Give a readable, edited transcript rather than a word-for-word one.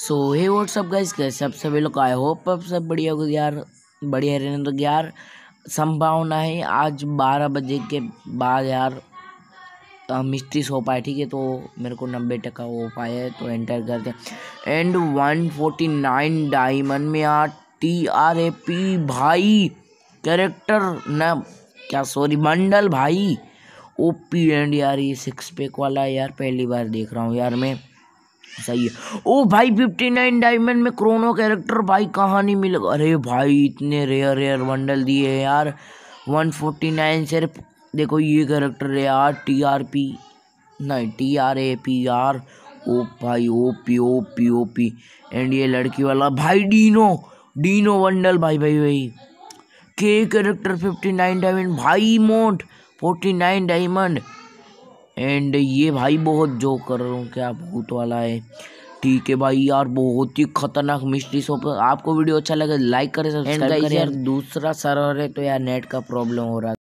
सो हे WhatsApp guys, कैसे आप सभी लोग। आई होप आप सब बढ़िया हो यार, बढ़िया रहने। तो यार संभावना है आज 12 बजे के बाद यार मिस्ट्री हो पाए, ठीक है। तो मेरे को 90% हो पाया है, तो एंटर करते हैं। एंड 149 डायमंड में यार TRAP भाई कैरेक्टर ना, क्या सॉरी बंडल भाई OP। एंड यार ये 6 पैक वाला है यार, पहली बार देख रहा हूँ यार मैं। सही है। ओ भाई 59 डायमंड में क्रोनो कैरेक्टर भाई, कहाँ नहीं मिलेगा। अरे भाई इतने रेयर रेयर बंडल दिए हैं यार। 149 सिर्फ देखो ये कैरेक्टर है यार, TRP नहीं TRAP यार। ओ भाई OP OP OP। एंड ये लड़की वाला भाई डीनो डीनो बंडल भाई भाई भाई के कैरेक्टर 59 डायमंड भाई, मोट 49 डायमंड। एंड ये भाई बहुत जो कर रहा हूँ, क्या भूत वाला है। ठीक है भाई यार, बहुत ही खतरनाक मिस्ट्री शॉप। आपको वीडियो अच्छा लगे लाइक करें, सब्सक्राइब करें यार। दूसरा सर्वर है तो यार नेट का प्रॉब्लम हो रहा है।